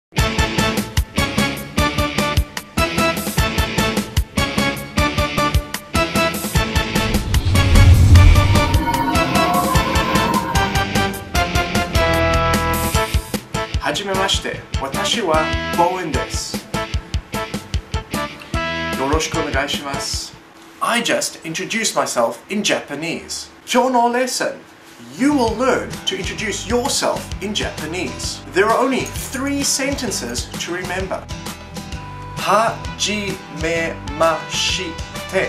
はじめまして、私はボーエンです。よろしくお願いします。I just introduced myself in Japanese. 今日のレッスン You will learn to introduce yourself in Japanese. There are only 3 sentences to remember. はじめまして。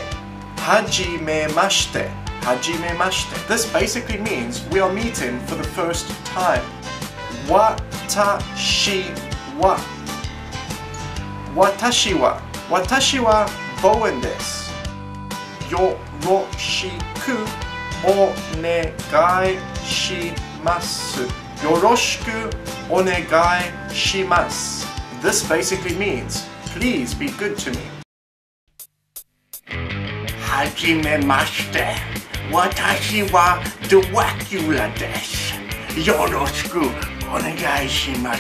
はじめまして。はじめまして。This basically means we are meeting for the first time. 私はボーエンです。よろしくお願いします。よろしくお願いします。This basically means, please be good to me. はじめまして。私はドラキュラです。よろしくお願いします。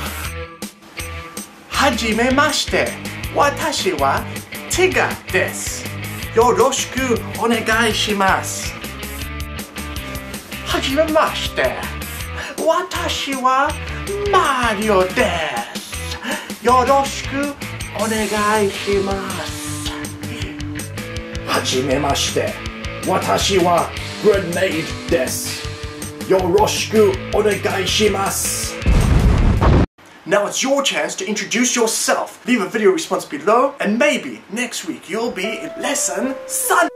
はじめまして。私はティガです。よろしくお願いします。はじめまして。私はマリオです。よろしくお願いします。はじめまして。私はグレネードです。よろしくお願いします。Now it's your chance to introduce yourself. Leave a video response below, and maybe next week you'll be in lesson 3.